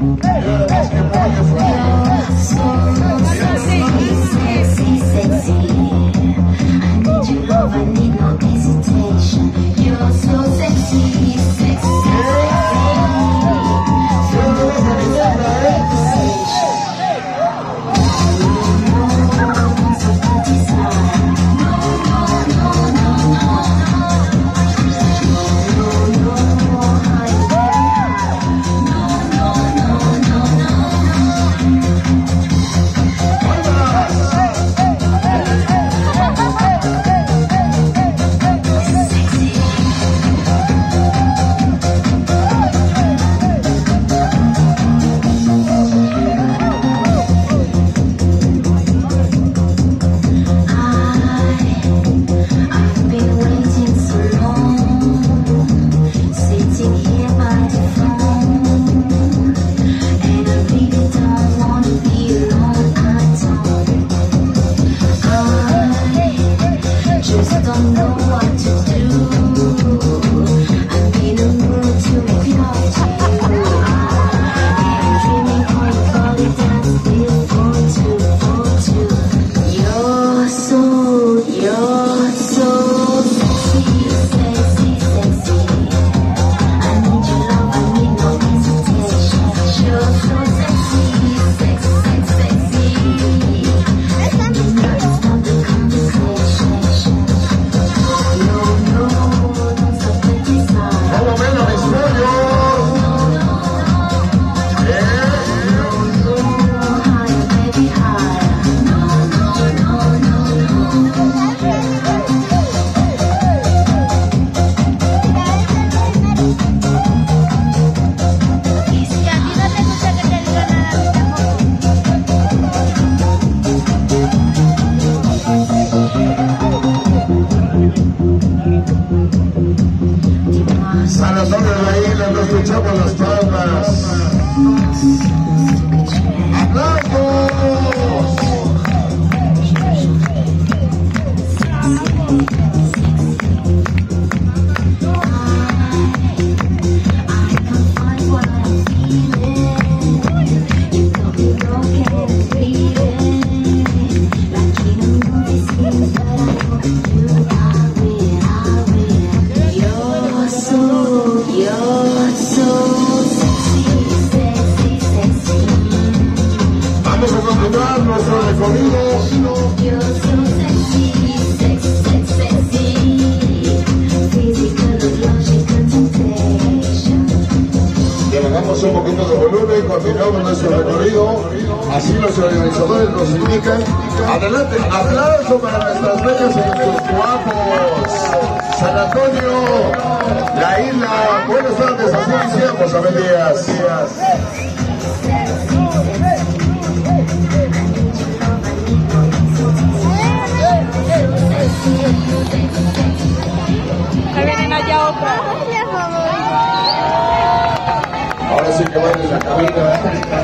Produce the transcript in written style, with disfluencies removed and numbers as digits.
Sanatorio de la Isla, nos escuchamos las palmas. ¡Aplausos! Vamos a continuar nuestro recorrido. Le bajamos un poquito de volumen y continuamos nuestro recorrido. Así los organizadores nos indican. Adelante, aplauso para nuestras bellas y nuestros guapos. San Antonio, la isla. Buenas tardes, así iniciamos, Abel Díaz. Ahí vienen allá otra. Ahora sí que va en la cabina.